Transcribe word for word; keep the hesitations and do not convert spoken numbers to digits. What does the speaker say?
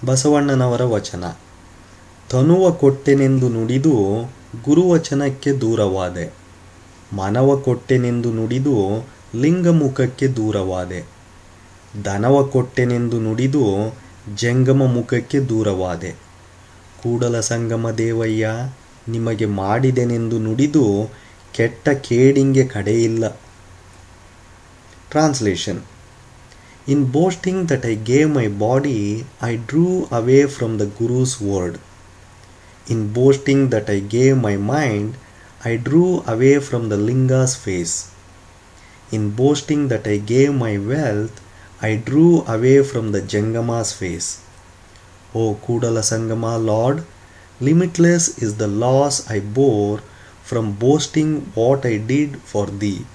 ಬಸವಣ್ಣನವರ ವಚನ. ತನುವ ಕೊಟ್ಟೆನೆಂದು ನುಡಿದು ಗುರುವಚನಕ್ಕೆ ದೂರವಾದೆ. ಮನವ ಕೊಟ್ಟೆನೆಂದು ನುಡಿದು ಲಿಂಗಮುಖಕ್ಕೆ ದೂರವಾದೆ. ಧನವ ಕೊಟ್ಟೆನೆಂದು ನುಡಿದು ಜಂಗಮ ಮುಖಕ್ಕೆ ದೂರವಾದೆ. ಕೂಡಲ ಸಂಗಮ ದೇವಯ್ಯ ನಿಮಗೆ ಮಾಡಿದೆನೆಂದು ನುಡಿದು ಕೆಟ್ಟ ಕೇಡಿಂಗೆ ಕಡೆಯಿಲ್ಲ. Translation. In boasting that I gave my body, I drew away from the Guru's word. In boasting that I gave my mind, I drew away from the Linga's face. In boasting that I gave my wealth, I drew away from the Jangama's face. O Kudala Sangama Lord, limitless is the loss I bore from boasting what I did for thee.